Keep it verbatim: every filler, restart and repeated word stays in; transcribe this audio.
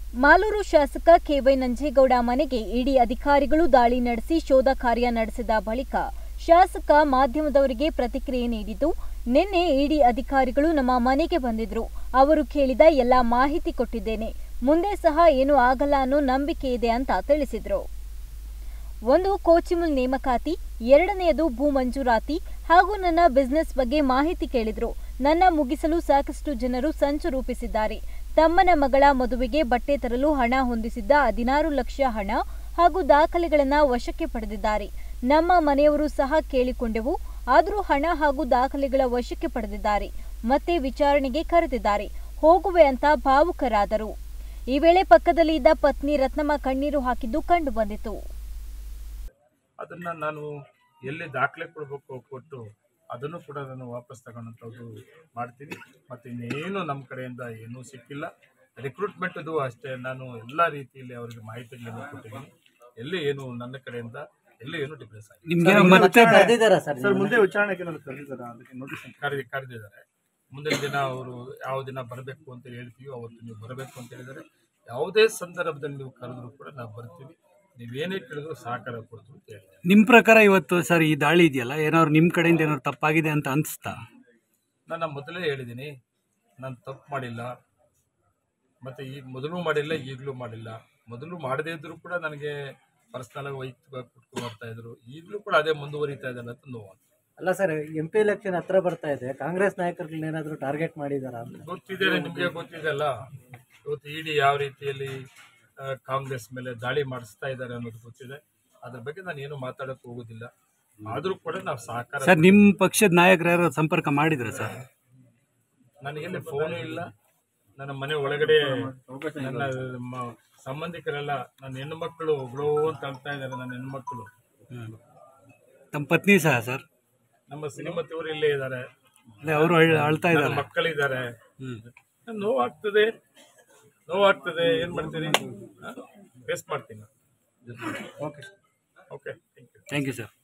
ಮಾಲೂರು ಶಾಸಕ ಕೆವೈ ನಂಜೇಗೌಡ ಮನೆಗೆ ಇಡಿ ಅಧಿಕಾರಿಗಳು ದಾಳಿ ನಡೆಸಿ ಶೋಧ ಕಾರ್ಯ ನಡೆಸಿದ ಬಳಿಕ ಶಾಸಕ ಮಾಧ್ಯಮದವರಿಗೆ ಪ್ರತಿಕ್ರಿಯೆ ನೀಡಿದ್ದು, ನಿನ್ನೆ ಇಡಿ ಅಧಿಕಾರಿಗಳು ನಮ್ಮ ಮನೆಗೆ ಬಂದಿದ್ರು. ಅವರು ಕೇಳಿದ ಎಲ್ಲ ಮಾಹಿತಿ ಕೊಟ್ಟಿದ್ದೇನೆ. ಮುಂದೆ ಸಹ ಏನೂ ಆಗಲ್ಲ ಅನ್ನೋ ನಂಬಿಕೆ ಇದೆ ಅಂತ ತಿಳಿಸಿದ್ರು. ಒಂದು ಕೋಚಿಮುಲ್ ನೇಮಕಾತಿ, ಎರಡನೆಯದು ಭೂ ಮಂಜೂರಾತಿ ಹಾಗೂ ನನ್ನ ಬಿಸಿನೆಸ್ ಬಗ್ಗೆ ಮಾಹಿತಿ ಕೇಳಿದ್ರು. ನನ್ನ ಮುಗಿಸಲು ಸಾಕಷ್ಟು ಜನರು ಸಂಚು ರೂಪಿಸಿದ್ದಾರೆ. ತಮ್ಮನ ಮಗಳ ಮದುವೆಗೆ ಬಟ್ಟೆ ತರಲು ಹಣ ಹೊಂದಿಸಿದ್ದ ಹದಿನಾರು ಲಕ್ಷ ಹಣ ಹಾಗೂ ದಾಖಲೆಗಳನ್ನು ವಶಕ್ಕೆ ಪಡೆದಿದ್ದಾರೆ. ನಮ್ಮ ಮನೆಯವರು ಸಹ ಕೇಳಿಕೊಂಡೆವು, ಆದರೂ ಹಣ ಹಾಗೂ ದಾಖಲೆಗಳ ವಶಕ್ಕೆ ಪಡೆದಿದ್ದಾರೆ. ಮತ್ತೆ ವಿಚಾರಣೆಗೆ ಕರೆದಿದ್ದಾರೆ. ಹೋಗುವೆ ಅಂತ ಭಾವುಕರಾದರು. ಈ ವೇಳೆ ಪಕ್ಕದಲ್ಲಿ ಇದ್ದ ಪತ್ನಿ ರತ್ನಮ್ಮ ಕಣ್ಣೀರು ಹಾಕಿದ್ದು ಕಂಡು ಬಂದಿತು. ಅದನ್ನ ನಾನು ಎಲ್ಲಿ ದಾಖಲೆ ಕೊಡಬೇಕು ಕೊಟ್ಟು ಅದನ್ನು ಕೂಡ ನಾನು ವಾಪಸ್ ತಗೊಳ್ಳೋಂಥದ್ದು ಮಾಡ್ತೀನಿ. ಮತ್ತು ಇನ್ನೇನು ನಮ್ಮ ಕಡೆಯಿಂದ ಏನೂ ಸಿಕ್ಕಿಲ್ಲ. ರಿಕ್ರೂಟ್ಮೆಂಟದು ಅಷ್ಟೇ, ನಾನು ಎಲ್ಲ ರೀತಿಯಲ್ಲಿ ಅವರಿಗೆ ಮಾಹಿತಿಗಳನ್ನು ಕೊಟ್ಟಿದ್ದೀನಿ. ಎಲ್ಲಿ ಏನು ನನ್ನ ಕಡೆಯಿಂದ ಎಲ್ಲಿ ಏನು ಡಿಫ್ರೆನ್ಸ್ ಆಗಿದೆ. ಸರ್ ಮುಂದೆ ವಿಚಾರಣೆಗೆ ಕರೆದಿ ಕರೆದಿದ್ದಾರೆ. ಮುಂದಿನ ದಿನ ಅವರು ಯಾವ ದಿನ ಬರಬೇಕು ಅಂತ ಹೇಳ್ತೀವಿ ಅವತ್ತು ನೀವು ಬರಬೇಕು ಅಂತ ಹೇಳಿದರೆ, ಯಾವುದೇ ಸಂದರ್ಭದಲ್ಲಿ ನೀವು ಕರೆದ್ರು ಕೂಡ ನಾವು ಬರ್ತೀವಿ. ನೀವೇನೇ ಕೇಳಿದ್ರು ಸಹಕಾರ ಕೊಡ್ತೀವಿ ಅಂತ ಹೇಳಿ. ನಿಮ್ಮ ಪ್ರಕಾರ ಇವತ್ತು ಸರ್ ಈ ದಾಳಿ ಇದೆಯಲ್ಲ, ಏನಾದ್ರು ನಿಮ್ಮ ಕಡೆಯಿಂದ ಏನಾದ್ರು ತಪ್ಪಾಗಿದೆ ಅಂತ ಅನಿಸ್ತಾ? ನಾನು ಮೊದಲೇ ಹೇಳಿದ್ದೀನಿ, ನಾನು ತಪ್ಪು ಮಾಡಿಲ್ಲ. ಮತ್ತು ಈಗ ಮೊದಲು ಮಾಡಿಲ್ಲ, ಈಗಲೂ ಮಾಡಿಲ್ಲ. ಮೊದಲು ಮಾಡದೇ ಇದ್ದರೂ ಕೂಡ ನನಗೆ ಪರ್ಸ್ನಲ್ ವೈಯಕ್ತಿಕ ಕೊಟ್ಕೊಂಡು ಬರ್ತಾ ಇದ್ರು. ಈಗಲೂ ಕೂಡ ಅದೇ ಮುಂದುವರಿತಾ ಇದ್ದಾರೆ ಅಂತ ನೋವು. ಅಲ್ಲ ಸರ್, ಎಂ ಪಿ ಎಲೆಕ್ಷನ್ ಹತ್ರ ಬರ್ತಾ ಇದೆ. ಕಾಂಗ್ರೆಸ್ ನಾಯಕರುಗಳನ್ನ ಏನಾದರೂ ಟಾರ್ಗೆಟ್ ಮಾಡಿದಾರ ಅಂತ ಗೊತ್ತಿದೆ, ನಿಮಗೆ ಗೊತ್ತಿದೆ ಅಲ್ಲ. ಇವತ್ತು ಇಡಿ ಯಾವ ರೀತಿಯಲ್ಲಿ ಕಾಂಗ್ರೆಸ್ ಮೇಲೆ ದಾಳಿ ಮಾಡಿಸ್ತಾ ಇದ್ದಾರೆ ಅನ್ನೋದು ಗೊತ್ತಿದೆ. ಅದ್ರ ಬಗ್ಗೆ ನಾನು ಏನು ಮಾತಾಡಕ್ಕೆ ಹೋಗೋದಿಲ್ಲ. ಆದರೂ ಕೂಡ ನಾವು ಸಹಕಾರ. ಸರ್ ನಿಮ್ಮ ಪಕ್ಷದ ನಾಯಕರು ಯಾರು ಸಂಪರ್ಕ ಮಾಡಿದ್ರೆ ಸರ್? ನನಗೆಲ್ಲಿ ಫೋನು ಇಲ್ಲ. ನನ್ನ ಮನೆ ಒಳಗಡೆ ನನ್ನ ಸಂಬಂಧಿಕರೆಲ್ಲ, ನನ್ನ ಹೆಣ್ಣು ಮಕ್ಕಳು ಒಬ್ಳೋ ಅಂತ ಅಳ್ತಾ ಇದ್ದಾರೆ. ನನ್ನ ಹೆಣ್ಣು ಮಕ್ಕಳು, ತಮ್ಮ ಪತ್ನಿ ಸಹ ಸರ್, ನಮ್ಮ ಶ್ರೀಮತಿಯವರು ಇಲ್ಲೇ ಇದ್ದಾರೆ. ಅವರು ಅಳ್ತಾ ಇದ್ದಾರೆ, ಮಕ್ಕಳಿದ್ದಾರೆ. ನೋವಾಗ್ತದೆ ನೋವಾಗ್ತದೆ ಏನ್ ಮಾಡ್ತೀನಿ, ಫೇಸ್ ಮಾಡ್ತೀನಿ. Okay okay thank you thank you sir.